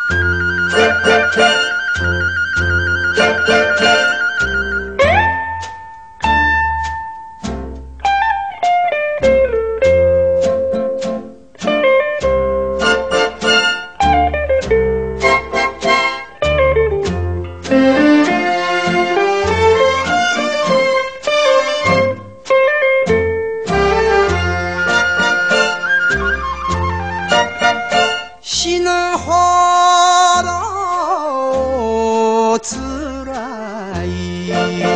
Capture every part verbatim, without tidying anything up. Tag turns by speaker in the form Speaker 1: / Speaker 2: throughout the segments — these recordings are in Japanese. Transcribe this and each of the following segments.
Speaker 1: 死ぬほどつらい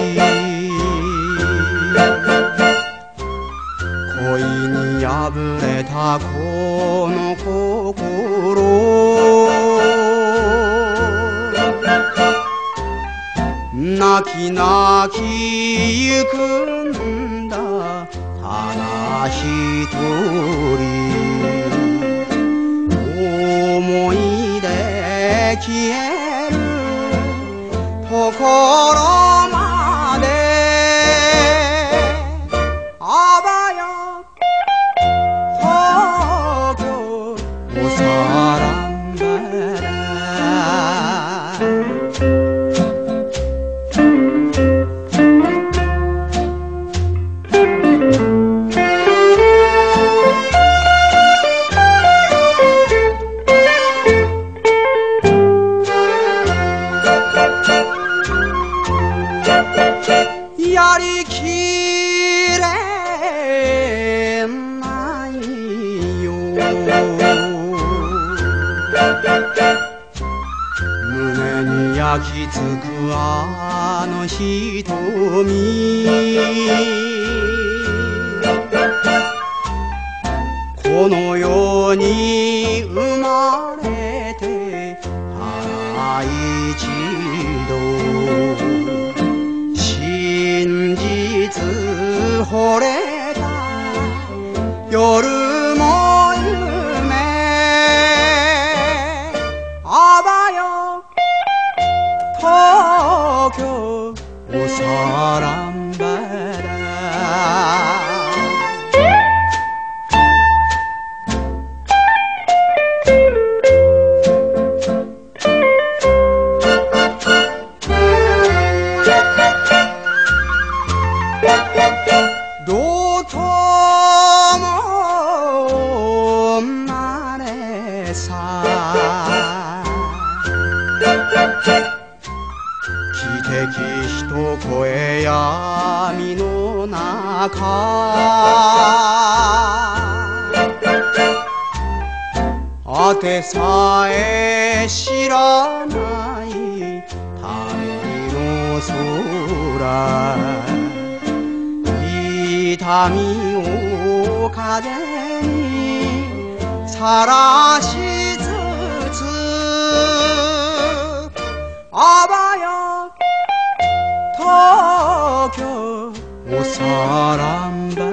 Speaker 1: 恋に破れたこの心泣き泣きゆくんだただ一人思い出消えるところまであばよ東京おさらんばらやりきれないよ胸に焼き付くあの瞳この世に生まれてただ一度真実惚れた夜も夢あばよ東京おさらんばらどうともなれさ汽笛一声闇の中あてさえ知らない旅の空痛みを風にさらしつつあばよ東京おさらんば